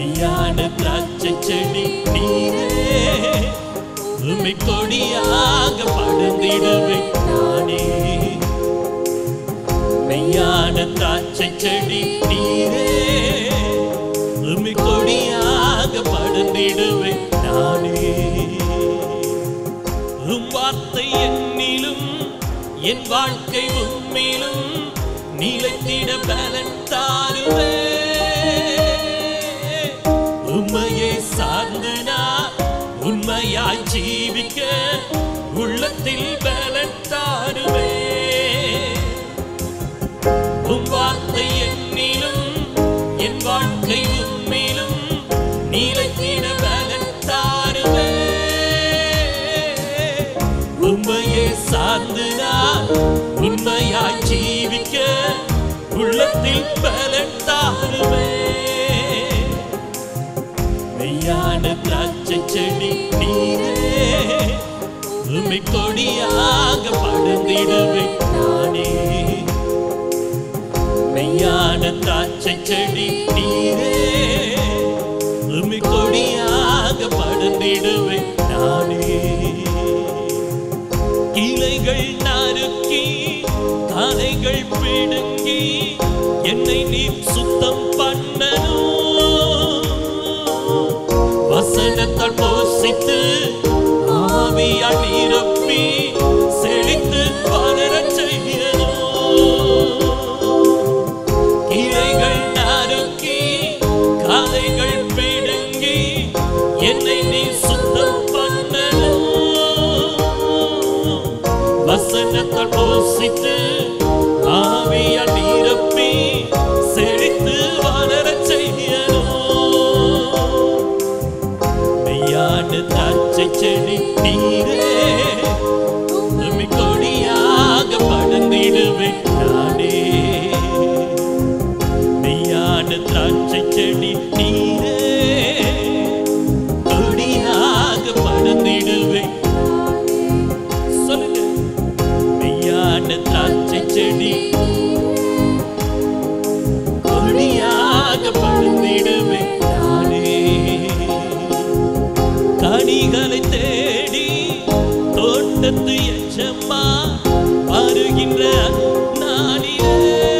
மெய்யான திராட்சை செடி நீரே, உம்மை கொடியாக படர்ந்திடுவேன் நானே. மெய்யான திராட்சை செடி நீரே, உம்மை கொடியாக படர்ந்திடுவேன் நானே. உம் வார்த்தை என்னிலும் என் வாழ்க்கை உம்மிலும் நிலைத்திட பலன் தாருவே. உம்மையை சார்ந்து நான் உண்மையாய் ஜீவிக்க உள்ளத்தில் பலன் தாருவே. உம் வார்த்தை என்னிலும் என் வாழ்க்கை உம்மிலும் நிலைத்திட பலன் தாருவே. உம்மையை சார்ந்து நான் உண்மையாய் ஜீவிக்க உள்ளத்தில் பலன் தாருவே. மெய்யான திராட்சை செடி நீரே, உம்மை கொடியாக படர்ந்திடுவேன் நானே. மெய்யான திராட்சை செடி நீரே, உம்மை கொடியாக படர்ந்திடுவேன் நானே. இலைகள் நறுக்கி காலைகள் பிடுங்கி என்னை நீர் சுத்தம் பண்ணணும். வசனத்தால் போஷித்து ஆவியால் நிரப்பி செழித்து வளரச் செய்யணும். இலைகள் நறுக்கி காலைகள் பிடுங்கி என்னை நீர் சுத்தம் பண்ணணும். வசனத்தால் போஷித்து ஆவியால் நிரப்பி செழித்து வளரச் செய்யணும். மெய்யான திராட்சை செடி நீரே, உம்மை கொடியாக படர்ந்திடுவேன் நானே. மெய்யான திராட்சை செடி நீரே, கொடியாக படர்ந்திடுவேன். சொல்லுங்க. மெய்யான திராட்சை செடி கொடியாக படர்ந்திடுவேன் நானே. கனிகளை தேடி தோட்டத்து எச்சம்மா வருகின்ற நாளிலே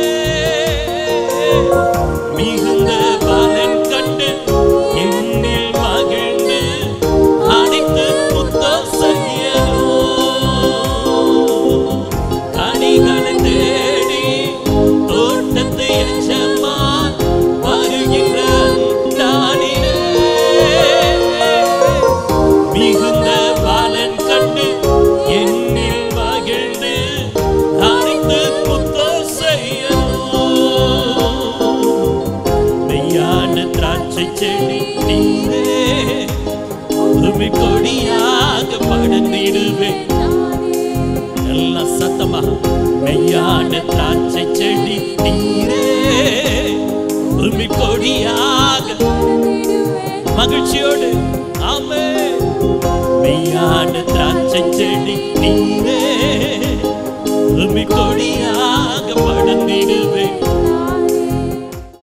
மிகுந்த பலன் கண்டு என்னில் மகிழ்ந்து அனைத்து புத்தம் செய்யணும். கனிகளை தேடி தோட்டத்து எச்சம்மா வருகின்ற நாளிலே மிகுந்த பலன் கண்டு என்னில் மகிழ்ந்து அனைத்து புத்தம் செய்யணும். மெய்யான திராட்சை செடி நீரே, உம்மை கொடியாக படர்ந்திடுவேன். எல்லாம் சத்தமா. மெய்யான திராட்சை செடி நீரே, உம்மை கொடியாக மகிழ்ச்சியோடு ஆமென். மெய்யான திராட்சை செடி நீரே, உம்மை கொடியாக படர்ந்திடுவேன்.